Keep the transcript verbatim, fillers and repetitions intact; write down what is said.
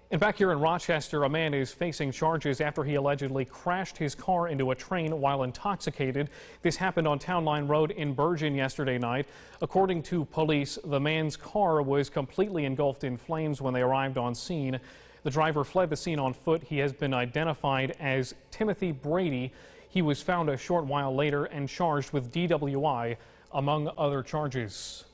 And back here in Rochester, a man is facing charges after he allegedly crashed his car into a train while intoxicated. This happened on Town Line Road in Bergen yesterday night. According to police, the man's car was completely engulfed in flames when they arrived on scene. The driver fled the scene on foot. He has been identified as Timothy Brady. He was found a short while later and charged with D W I, among other charges.